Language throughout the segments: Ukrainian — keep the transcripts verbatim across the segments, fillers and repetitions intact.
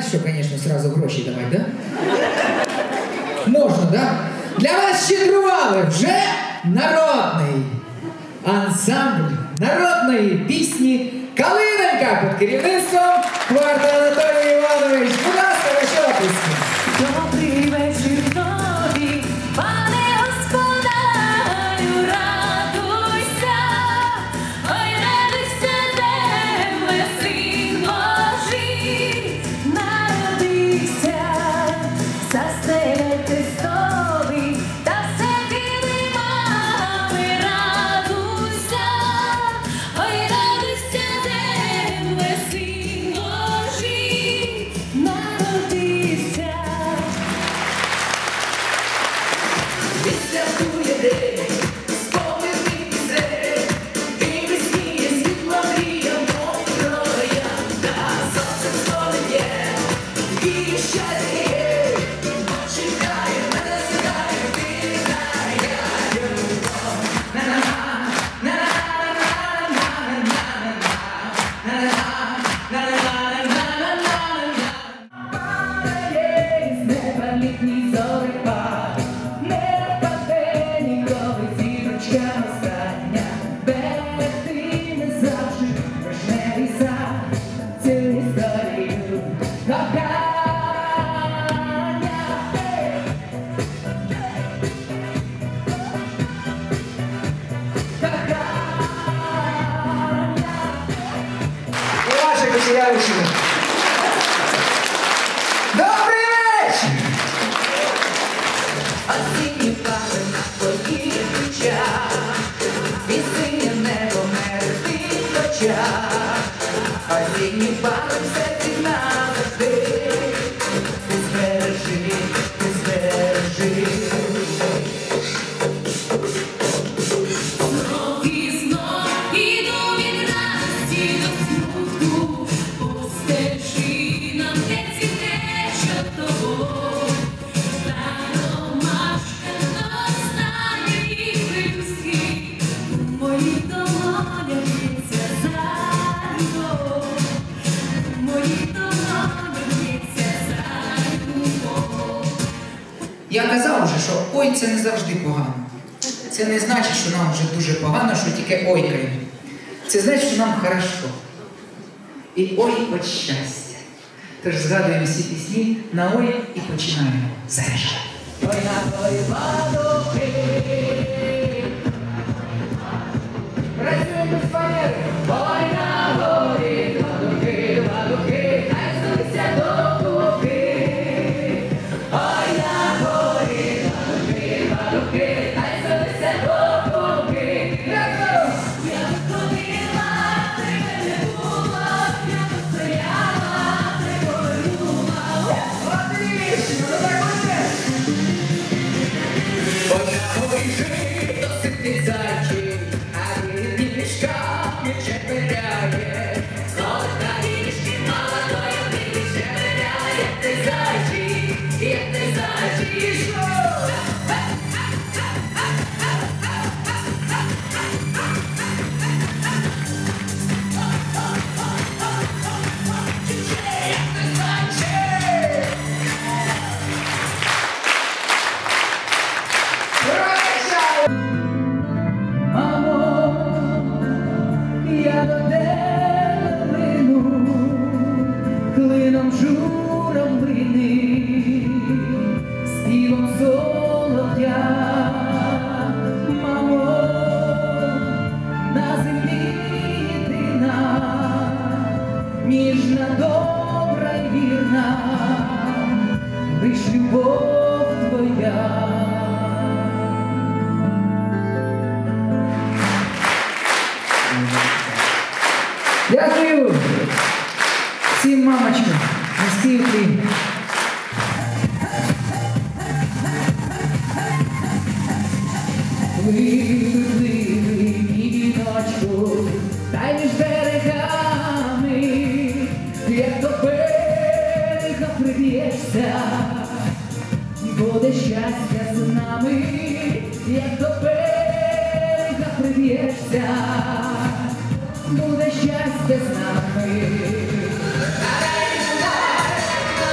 що, звісно, сразу гроші давати, да? Можна, да? Для вас щедрували вже народний ансамбль народної пісні «Калинонька» під керівництвом Кварта Анатолій Іванович. Будь ласка, ваші оплески. Добрий вечір тобі, пане господарю, радуйся, ой, радуйся, земле, син Божий, народився, застеляй Христовий, та все килимами, радуйся, ой, радуйся, земле, син Божий, народився. Відсвяткує день, сповнений пісень, і весніє світло мрія мокроя, та сонце сходить, і щастя є, чекає, мене згадає, вітає любов. На-на-на, на-на-на-на-на-на-на-на-на-на-на-на-на-на-на-на. Падає з неба літній зорепад, не впаде ніколи зірочка остання, берегти не завжди вишневий сад, цю історію кохання. І ваші кучерявичі. Добрий вечір! Осінні пари на твоїх плечах, і синє небо мерехтить в очах. Осінні пари в серці назавжди, ти збережи, ти збережи. Знов і знов іду від радості до смутку, по стежинам, де цвіте чортобой. Та ромашка до останньої пелюстки, у моїх долонях б'ється за любов, у моїх долонях б'ється за любов. Я казав вже, що ой, це не завжди погано. Це не значить, що нам вже дуже погано, що тільки ойкаємо. Це значить, що нам хорошо. І ой, от щастя. Тож згадуємо всі пісні на ой і починаємо заряджати. Ой, на ой, ладухи, Працюємо з фанери. ой, на горі, ладухи, ладухи, хай здуться до куки. Ой, на горі, ладухи, ладухи, хай здуться до куки. Я ходила, тебе не було, я постояла, не повернула. Отлично, ну так буде. Ой, на горі, досить ти зайчий, а він мішками чепиряє. Золота річки молодою ти чепиряє, як ти зайчий, як ти зайчий. Мамо, я до тебе лину, клином журавлини, співом солов'я. Мамо, на землі єдина, ніжна, добра й вірна, лиш любов твоя. Дякую всім мамочкам, низький уклін. Вибливий віночку, та й між берегами, як до берега приб'єшся, буде щастя з нами, як до берега приб'єшся, буде щастя з нами.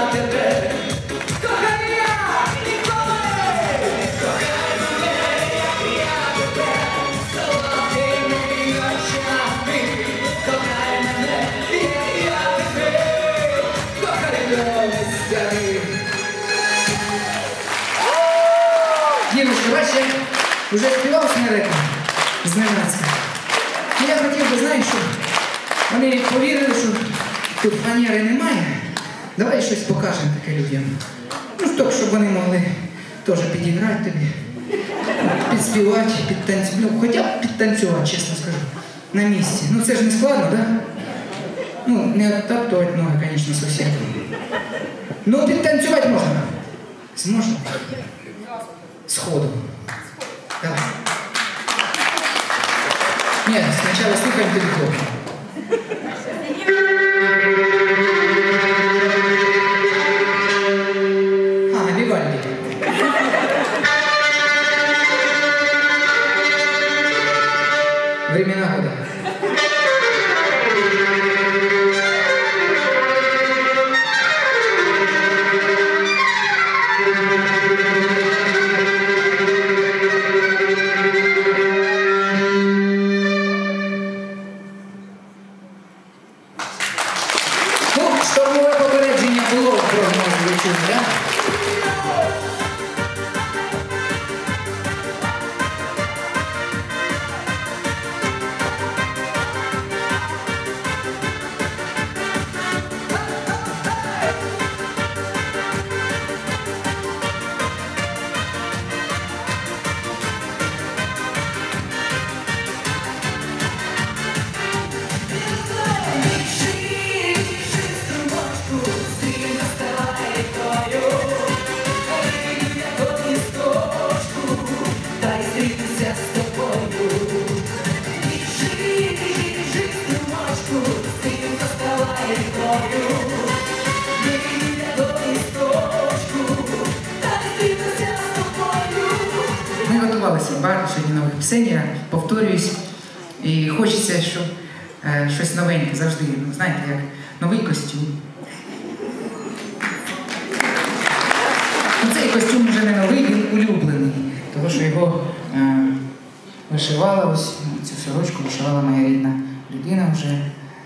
я тебе. Кохаю я ніколи. Кохай мене, як я тебе. Солодкими очами. Кохай мене, як я тебе. Кохай місцями. Дівчатки, бачите, вже співав смереку зненацька. І я хотів би, знаєш, щоб вони повірили, що тут фанери немає. Давай щось покажемо таке людям. Ну, так, щоб вони могли теж підіграти тобі, підспівати, підтанцювати. Ну, хоча б підтанцювати, чесно скажу, на місці. Ну, це ж не складно, так? Да? Ну, не оттаптувати ноги, звісно, зовсім. Ну, підтанцювати можна. Зможемо? Сходу. Давай. Нет, сначала слухаем телефон. А, Вивальди. Времена года. Штормове попередження було в прогнозі, ви чули, так? Ми готувалися багато сьогодні нових пісень, я повторююсь. І хочеться, щоб е, щось новеньке завжди, ну, знаєте, як новий костюм. Ну, цей костюм вже не новий, він улюблений, тому що його е, вишивала ось, цю сорочку вишивала моя рідна людина вже.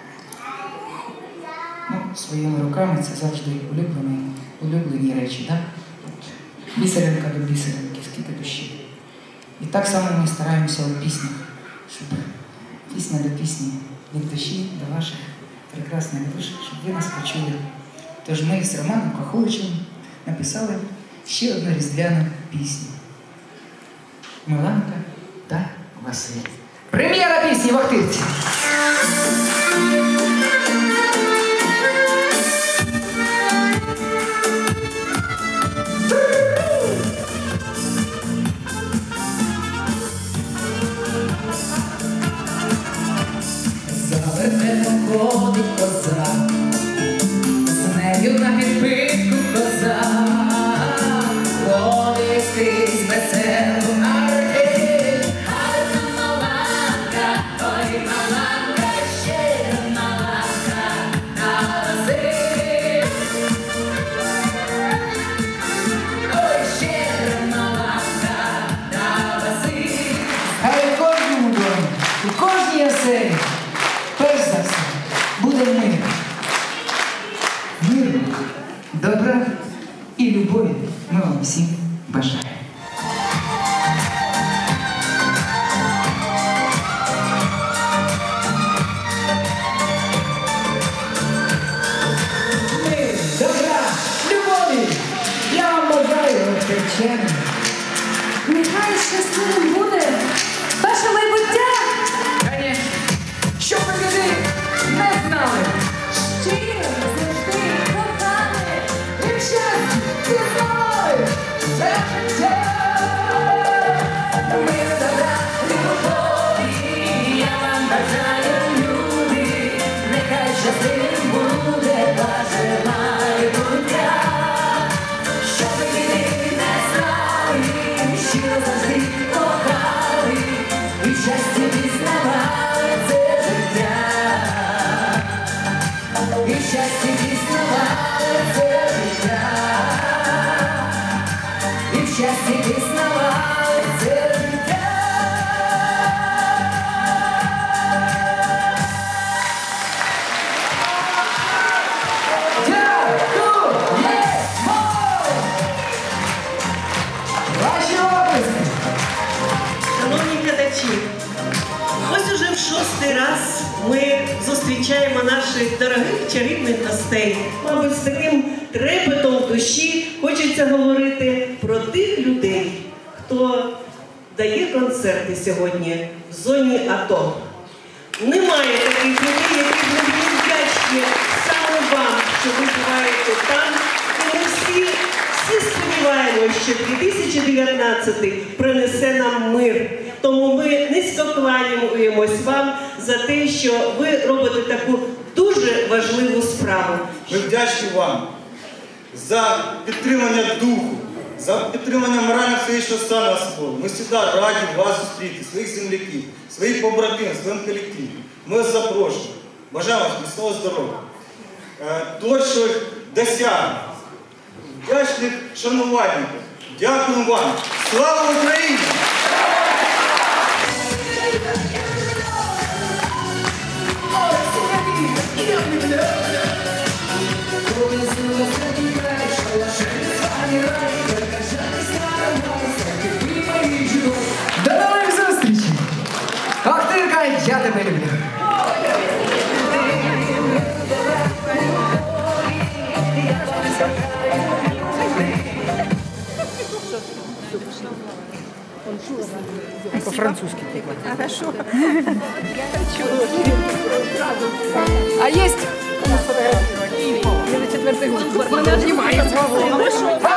Ну, своїми руками це завжди улюблені, улюблені речі, так? Да? Бісеринка до бісеринки, скільки душі. І так само ми стараємося у піснях, щоб пісня до пісні, від душі до ваших прекрасних душ, щоб ви нас почули. Тож ми з Романом Каховичем написали ще одну різдвяну пісню. Миланка та Василь. Прем'єра пісні в Охтирці! Ходить коза, з нею на підпитку коза, ходить скрізь веселу арки. Гарна маланка, ой маланка, щира маланка на Василь. Ой, щира маланка на Василь. Хай в кожному домі, у кожній оселі, перш за все, буде мир. Миру, добра і любові ми вам всім бажаємо. Мир, добра, любові я вам бажаю, Охтирчани. Нехай щасливим буде ваше майбуття. Конечно, щоб ви люди не знали. Щиро, завжди кохали. І в щастя, пізнали. Все життя наших дорогих чарівних гостей. Мабуть, з таким трепетом в душі хочеться говорити про тих людей, хто дає концерти сьогодні в зоні АТО. Немає таких людей, які будуть вдячні саме вам, що ви буваєте там. І ми всі, всі сподіваємося, що дві тисячі дев'ятнадцятий принесе нам мир. Тому ми низько кланяємось вам за те, що ви робите таку дуже важливу справу. Ми вдячні вам за підтримання духу, за підтримання морально-психічного стану особового. Ми завжди раді вас зустріти, своїх земляків, своїх побратимів, своїм колективом. Ми вас запрошуємо. Бажаємо вам міцного здоров'я, творчих досягнень, вдячних шанувальників. Дякуємо вам. Слава Україні! До нових зустрічей! Охтирка, я тебе люблю! По-французски прикольно. Хорошо. А есть? Я на четвертый год. Мы нажимаем.